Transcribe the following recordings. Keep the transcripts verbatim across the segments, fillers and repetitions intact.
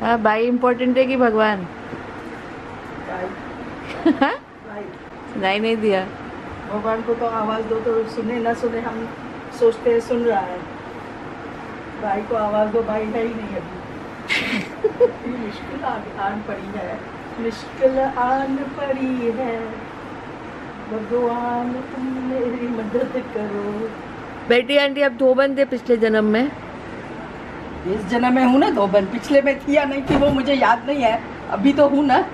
हाँ भाई इम्पोर्टेंट है कि भगवान? सुनाई नहीं दिया। भगवान को तो आवाज दो तो सुने ना सुने, हम सोचते हैं सुन रहा है। भाई को आवाज दो, भाई है ही नहीं अभी। मुश्किल आन पड़ी है, मुश्किल आन पड़ी है, भगवान तुम मेरी मदद करो। बेटी आंटी अब धोबन थे पिछले जन्म में? इस जन्म में हूँ ना धोबन, पिछले में थी या नहीं थी वो मुझे याद नहीं है, अभी तो हूँ ना।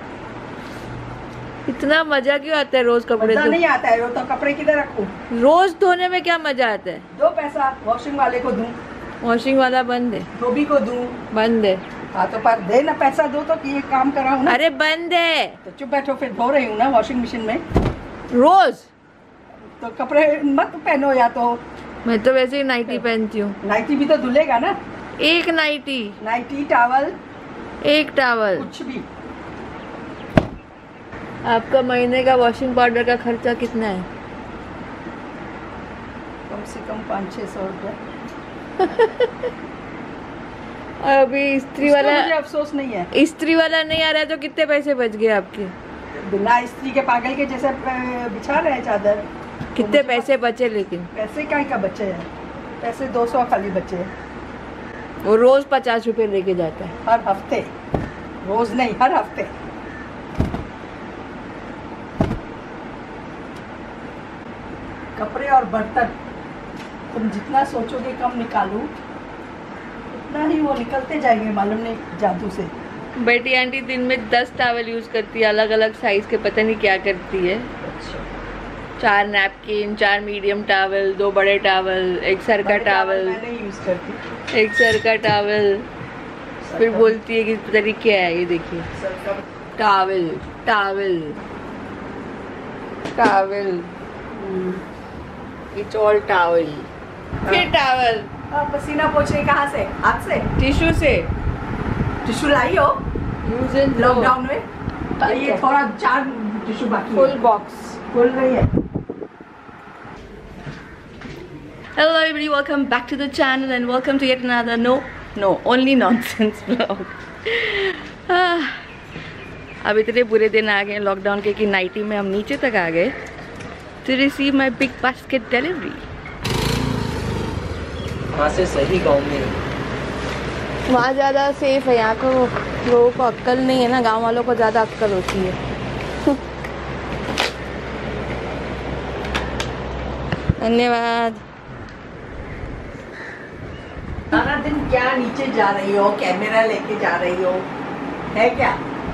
इतना मजा क्यों आता है रोज कपड़े धो? नहीं आता है, वो तो कपड़े किधर रखूं? रोज धोने में क्या मजा आता है? दो पैसा वॉशिंग वाले को दूं। वॉशिंग वाला बंद है। धोबी को दूं। बंद है। हाँ तो पर दे ना पैसा दो तो कि ये काम कराऊं ना। अरे बंद है तो चुप बैठो, फिर धो रही हूँ ना वॉशिंग मशीन में रोज। तो कपड़े मत पहनो, या तो मैं तो वैसे ही नाइटी पहनती हूँ। नाइटी भी तो धुलेगा ना। एक नाइटी, नाइटी टावल, एक टावल, कुछ भी। आपका महीने का वॉशिंग पाउडर का खर्चा कितना है? कम से कम पाँच छः सौ रुपया। अभी इस्त्री वाला मुझे अफसोस नहीं है। इस्त्री वाला नहीं आ रहा है तो कितने पैसे बच गए आपके? बिना इस्त्री के पागल के जैसे बिछा रहे हैं चादर। कितने पैसे बचे? लेकिन पैसे क्या का बचे हैं? पैसे दो सौ खाली बचे हैं। वो रोज पचास रुपए लेके जाता है। हर हफ्ते, रोज नहीं हर हफ्ते। कपड़े और बर्तन तुम जितना सोचोगे कम निकालूं, उतना ही वो निकलते जाएंगे, मालूम नहीं जादू से। बेटी आंटी दिन में दस टावल यूज करती है, अलग अलग साइज के, पता नहीं क्या करती है। अच्छा। चार नैपकिन, चार मीडियम टावल, दो बड़े टावल, एक सर का टावल, मैं नहीं यूज करती। एक सर का टावल। फिर बोलती है कि पता नहीं क्या है, ये देखिए towel towel towel, it's all towel. फिर टावल। पसीना पोंछे कहाँ से? हाथ से? टिश्यू से। टिश्यू लाई हो? यूज एंड लॉकडाउन में ये थोड़ा चार टिश्यू बाकी। फुल बॉक्स खोल रही है। Hello everybody, welcome back to the channel and welcome to yet another no no only nonsense vlog. ah, अब इतने बुरे दिन आ गए लॉकडाउन के कि नाइटी में हम नीचे तक आ गए to receive my big basket delivery. वहाँ से सही गाँव में, वहाँ ज़्यादा सेफ है, यहाँ को लोगों को अक्ल नहीं है ना, गांव वालों को ज़्यादा अक्ल होती है। धन्यवाद। सारा दिन क्या नीचे जा रही हो, कैमरा लेके जा रही हो, है क्या?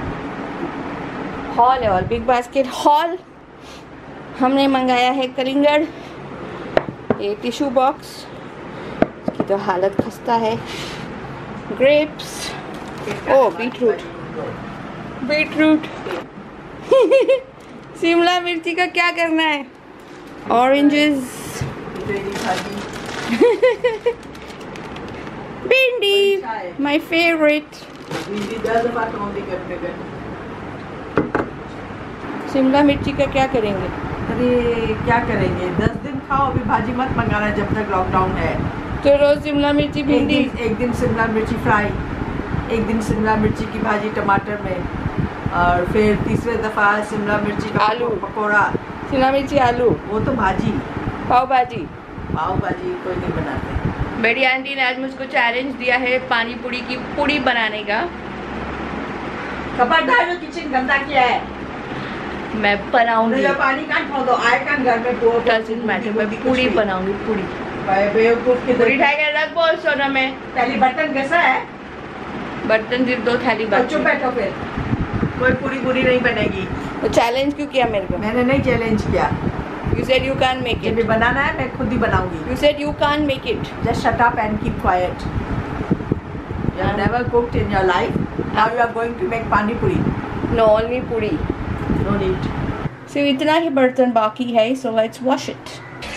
हॉल है और बिग बास्केट हॉल। हमने मंगाया है कलिंगड़, ये टिश्यू बॉक्स, इसकी तो हालत खस्ता है। Grapes, oh beetroot, beetroot. शिमला मिर्ची का क्या करना है? ऑरेंजेस, भिंडी, माय फेवरेट। शिमला मिर्ची का क्या करेंगे? अरे क्या करेंगे, दस दिन खाओ, अभी भाजी मत मंगाना जब तक लॉकडाउन है। तो रोज शिमला मिर्ची भिंडी। एक दिन, एक दिन शिमला मिर्ची फ्राई, एक दिन शिमला मिर्ची की भाजी टमाटर में, और फिर तीसरे दफा शिमला मिर्ची का आलू पकौड़ा। शिमला मिर्ची आलू, वो तो भाजी। पाव भाजी। पाव भाजी कोई नहीं बनाते। बेटी आंटी ने आज मुझको चैलेंज दिया है पानी पूरी की पूड़ी बनाने का। खबरदार जो किचन गंदा किया है, मैं बनाऊंगी। पानी काट दो, आए कान घर में वो डजंट मैटर, मैं पूड़ी बनाऊंगी। पूड़ी बेवकूफ की पूड़ी ढाई कर रख बोल सोना में। पहली बर्तन कैसा है? बर्तन सिर्फ दो थाली तो बाकी। चुप बैठो, फिर कोई पूरी पूरी नहीं बनेगी। तो चैलेंज क्यों किया मेरे को? मैंने नहीं चैलेंज किया। You said you can't make जब it. भी बनाना है मैं खुद ही बनाऊंगी। You said you can't make it. Just shut up and keep quiet. You have never cooked in your life. Now you are going to make pani puri. No, only puri. No need. So इतना ही बर्तन बाकी है, so let's wash it.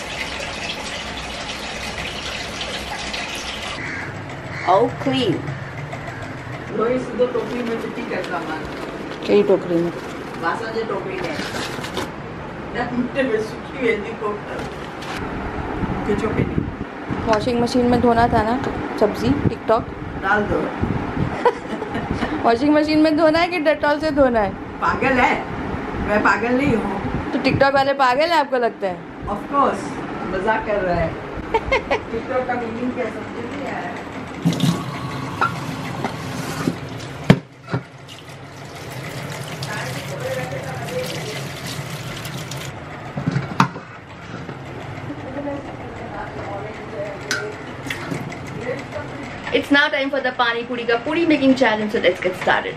All clean. Rohit सीधो टोकरी में मिट्टी करता मान। कई टोकरी में। वासा जे टोकरी में। ना मिट्टी में सूखी हुई थी कोकर। किचो पे नहीं। वॉशिंग मशीन में धोना था ना सब्जी। टिकटॉक डाल दो। वॉशिंग मशीन में धोना है कि डेटॉल से धोना है? पागल है? मैं पागल नहीं हूँ। तो टिकटॉक वाले पागल है आपको लगता है? ऑफ कोर्स, मजाक कर रहा है। टिकटॉक का मीनिंग क्या समझ नहीं आया है। It's now time for the pani puri ka puri making challenge. So let's get started.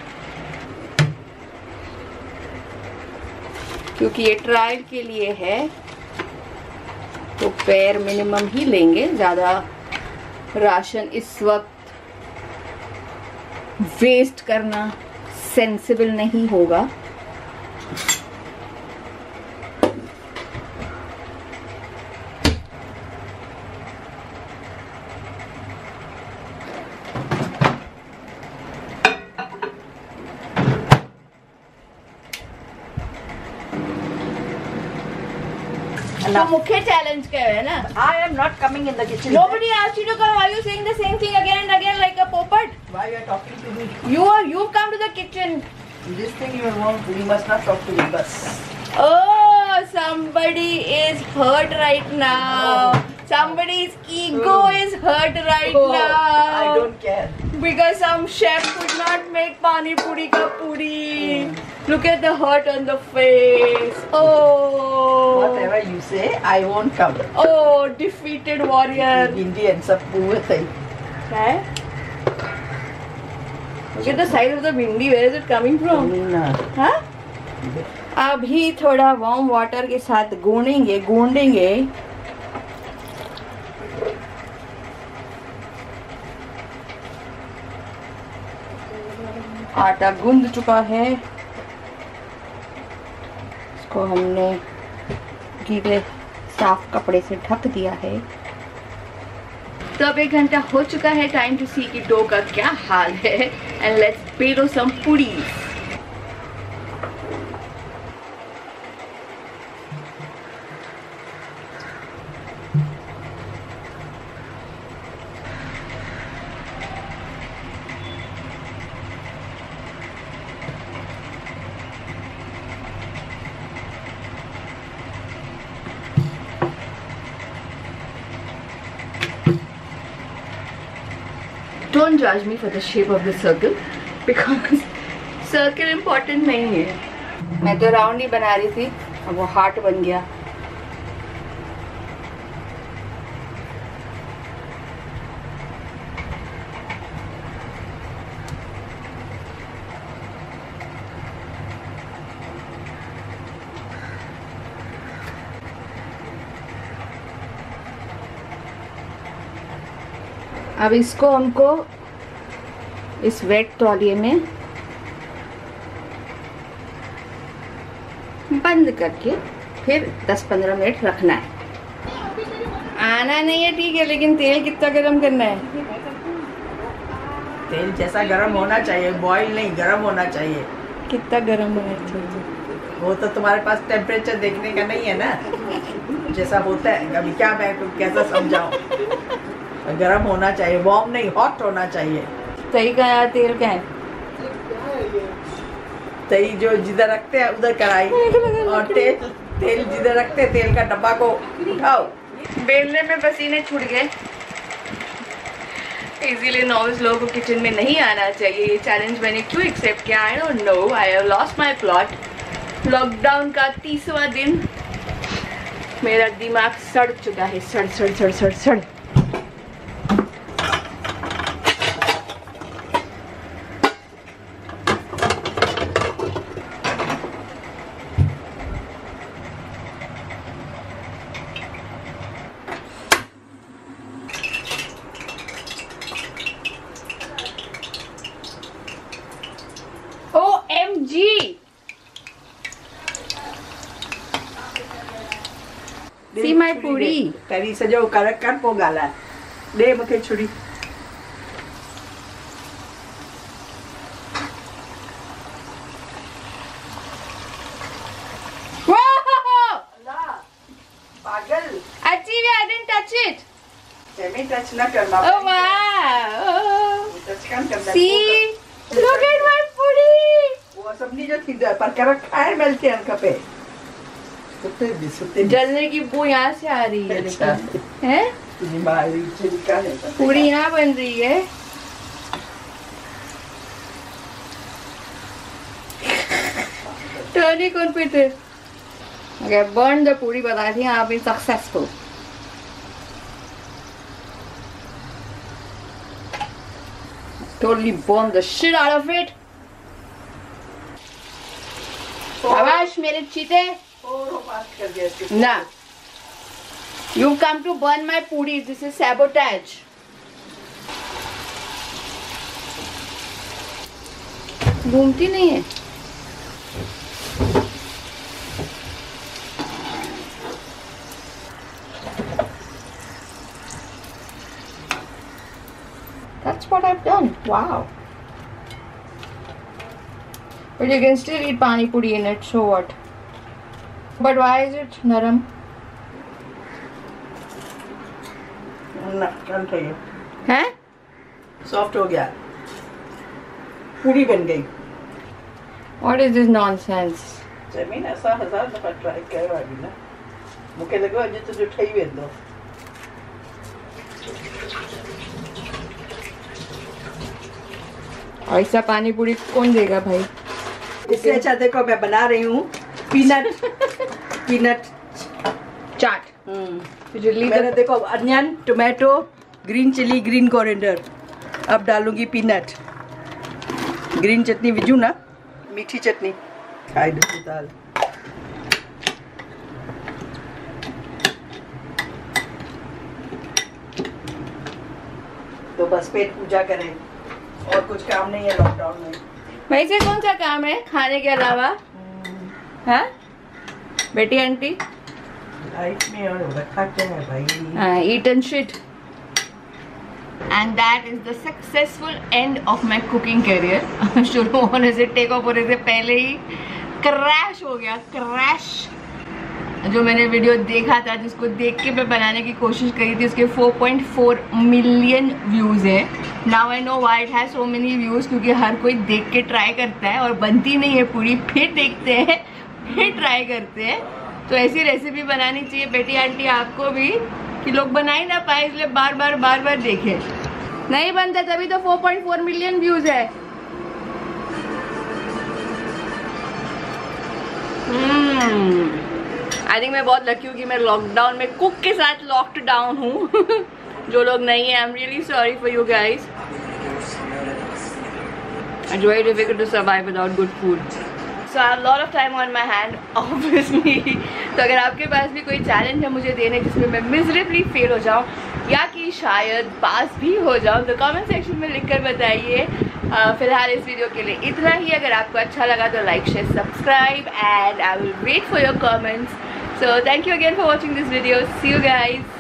क्योंकि ये ट्रायल के लिए है तो पैर मिनिमम ही लेंगे, ज़्यादा राशन इस वक्त वेस्ट करना सेंसिबल नहीं होगा। तो मुख्य चैलेंज क्या है ना? I am not coming in the kitchen. Nobody asked you to come. Why are you saying the same thing again and again like a popat? Why you are talking to me? You are you come to the kitchen. This thing you want, you must not talk to me. Bus. Oh, somebody is hurt right now. Oh. Somebody's ego Oh. is hurt right Oh, now. I don't care. Because some chef could not make pani puri ka puri. Mm. Look at the hurt on the face. Oh. Whatever you say, I won't come. Oh, defeated warrior. Indian सब पूरे थे. क्या है? Look at the size of the bindi. Where is it coming from? हाँ? अभी थोड़ा warm water के साथ गूंदेंगे गूंदेंगे आटा गूंद चुका है। इसको हमने गीले साफ कपड़े से ढक दिया है। तो अब एक घंटा हो चुका है। टाइम टू सी कि डो का क्या हाल है। एंड लेट्स बेलो some puris. Don't judge me for the shape of the circle because circle important नहीं है। मैं तो राउंड ही बना रही थी, अब वो हार्ट बन गया। अब इसको हमको इस वेट तौलिए में बंद करके फिर दस पंद्रह मिनट रखना है। आना नहीं है ठीक है, लेकिन तेल कितना गरम करना है? तेल जैसा गरम होना चाहिए, बॉईल नहीं, गरम होना चाहिए। कितना गरम होना चाहिए? वो तो तुम्हारे पास टेम्परेचर देखने का नहीं है ना, जैसा होता है। अभी क्या मैं तुम कैसा समझाऊं? गरम होना चाहिए, वार्म नहीं, हॉट होना चाहिए। तई का यार तेल क्या है? तई जो जिधर रखते हैं उधर कढ़ाई, और तेल तेल जिधर रखते हैं तेल का डब्बा को उठाओ। बेलने में पसीने छूट गए। इजीली नॉविस लोगों को किचन में नहीं आना चाहिए। ये चैलेंज मैंने क्यों एक्सेप्ट किया? I don't know. I have lost my plot. Lockdown का तीसवा दिन, मेरा दिमाग सड़ चुका है। सड़ सड़ सड़ सड़ सड़ O M G! See my puri. તારી સજો કરક કર પોગાલા દે મકે છુરી Whoa! પાગલ Actually, I didn't touch it. તેમે ટચ ના કરના Oh wow! ટચ કામ કરના See? Look at my जो थी पर कर खाए मिलते हैं उनका पे सुते भी सुते जलने की बू यहाँ से आ रही है लेकिन है पूरी यहाँ बन रही है। टर्नी कौन पे थे? Okay, burn the पूरी बता थी आप been successful. Totally burn the shit out of it. शाबाश मेरे चीते। ना, you come to burn my पूरी. This is sabotage. घूमती नहीं है। That's what I've done. Wow. But you can still eat pani puri in it, so what? But why is it naram? ना चल रही है। हैं? सॉफ्ट हो गया, पूरी बन गई। What is this nonsense? जमीन ऐसा हजार दफा ट्राई कर वाली ना, मुझे लगा अजय तो जो ठही वेंदो। ऐसा पानी पूरी कौन देगा भाई? इससे अच्छा देखो मैं बना रही हूँ पीनट पीनट चाट। मैंने देखो onion, tomato, green chilli, green coriander, अब डालूंगी पीनट, ग्रीन चटनी विजू ना, मीठी चटनी खाई दूँ दाल। तो बस पेट पूजा करें और कुछ काम नहीं है लॉकडाउन में। भाई से कौन सा काम है खाने के अलावा? हाँ बेटी आंटी लाइफ में और रखा क्या है भाई? Eat and shit. And that is the successful end of my cooking career. शुरू होने से, टेक ऑफ होने से पहले ही क्रैश हो गया, क्रैश। जो मैंने वीडियो देखा था, जिसको देख के मैं बनाने की कोशिश करी थी, उसके four point four million views है। Now I know why it has so many views, क्योंकि हर कोई देख के ट्राई करता है और बनती नहीं है पूरी, फिर देखते हैं, फिर ट्राई करते हैं। तो ऐसी रेसिपी बनानी चाहिए बेटी आंटी आपको भी, कि लोग बना ही ना पाए, इसलिए बार बार बार बार देखें। नहीं बनता तभी तो four point four million views है। आई थिंक मैं बहुत लकी हूँ कि मैं लॉकडाउन में कुक के साथ लॉक्ड डाउन हूँ। जो लोग नहीं है, I am really sorry for you guys. It's very difficult to survive without good food, so I have lot of time on my hand obviously. तो अगर आपके पास भी कोई चैलेंज है मुझे देने जिसमें मैं मिजरेबली फेल हो जाऊँ या कि शायद पास भी हो जाऊँ, तो कमेंट सेक्शन में लिखकर बताइए। फिलहाल इस वीडियो के लिए इतना ही। अगर आपको अच्छा लगा तो like, share, subscribe and I will wait for your comments. So thank you again for watching this video. See you guys.